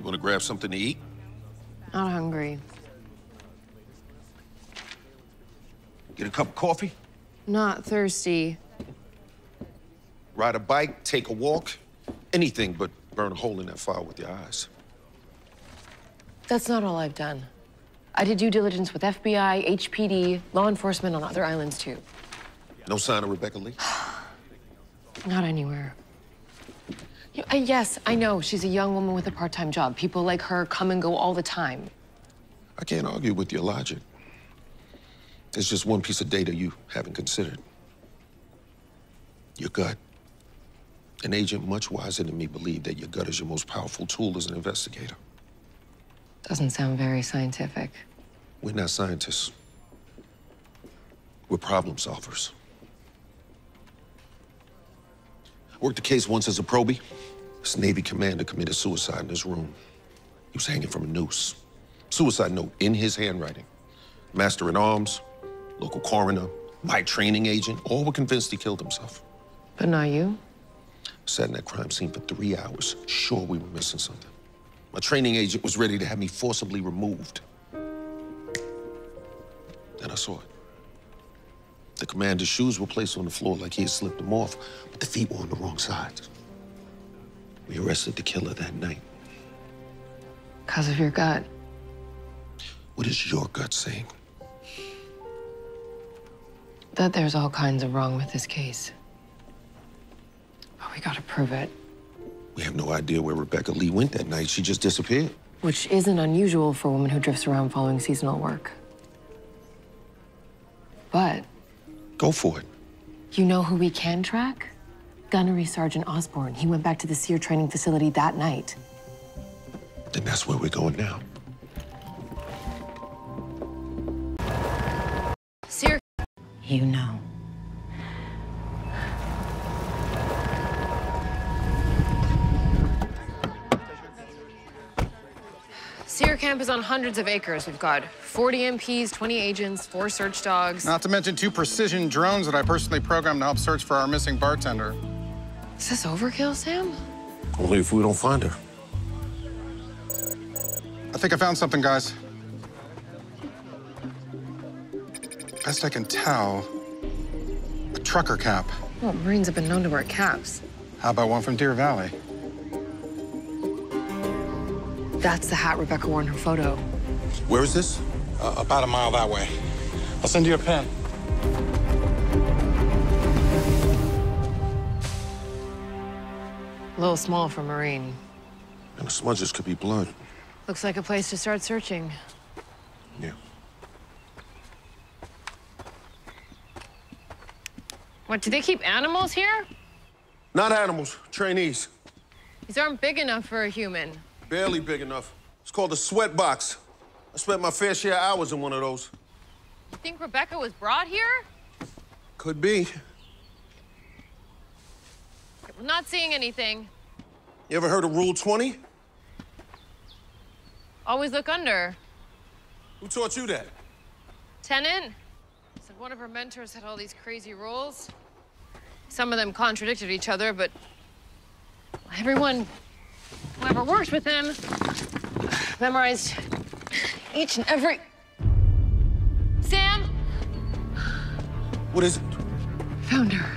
Want to grab something to eat? Not hungry. Get a cup of coffee? Not thirsty. Ride a bike, take a walk, anything but burn a hole in that fire with your eyes. That's not all I've done. I did due diligence with FBI, HPD, law enforcement on other islands, too. No sign of Rebecca Lee? Not anywhere. Yes, I know. She's a young woman with a part-time job. People like her come and go all the time. I can't argue with your logic. There's just one piece of data you haven't considered. Your gut. An agent much wiser than me believed that your gut is your most powerful tool as an investigator. Doesn't sound very scientific. We're not scientists. We're problem solvers. I worked a case once as a probie. This Navy commander committed suicide in his room. He was hanging from a noose. Suicide note in his handwriting. Master at arms, local coroner, my training agent, all were convinced he killed himself. But not you? Sat in that crime scene for 3 hours, sure we were missing something. My training agent was ready to have me forcibly removed. Then I saw it. The commander's shoes were placed on the floor like he had slipped them off, but the feet were on the wrong side. We arrested the killer that night. Because of your gut. What is your gut saying? That there's all kinds of wrong with this case. But we gotta prove it. We have no idea where Rebecca Lee went that night. She just disappeared. Which isn't unusual for a woman who drifts around following seasonal work. But... Go for it. You know who we can track? Gunnery Sergeant Osborne. He went back to the SEER training facility that night. Then that's where we're going now. SEER... You know. SEER camp is on hundreds of acres. We've got 40 MPs, 20 agents, 4 search dogs. Not to mention 2 precision drones that I personally programmed to help search for our missing bartender. Is this overkill, Sam? Only if we don't find her. I think I found something, guys. Best I can tell, a trucker cap. Well, Marines have been known to wear caps. How about one from Deer Valley? That's the hat Rebecca wore in her photo. Where is this? About a mile that way. I'll send you a pin. A little small for a Marine. And the smudges could be blood. Looks like a place to start searching. Yeah. What, do they keep animals here? Not animals, trainees. These aren't big enough for a human. Barely big enough. It's called a sweat box. I spent my fair share of hours in one of those. You think Rebecca was brought here? Could be. We're not seeing anything. You ever heard of Rule 20? Always look under. Who taught you that? Tenant said one of her mentors had all these crazy rules. Some of them contradicted each other, but everyone who ever worked with him memorized each and every... Sam? What is it? Found her.